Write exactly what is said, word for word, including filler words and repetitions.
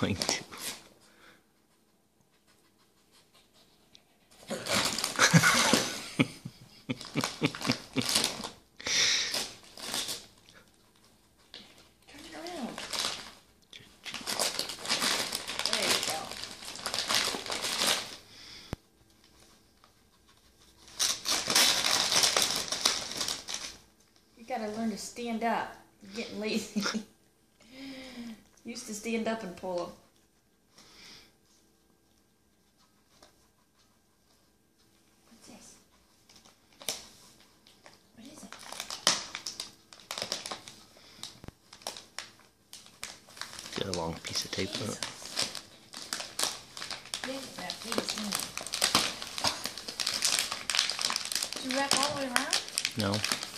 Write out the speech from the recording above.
going to. Turn it around. There you go. You gotta learn to stand up. You're getting lazy. Used to stand up and pull them. What's this? What is it? Got a long piece of tape on it. Look at that big thing. Did you wrap all the way around? No.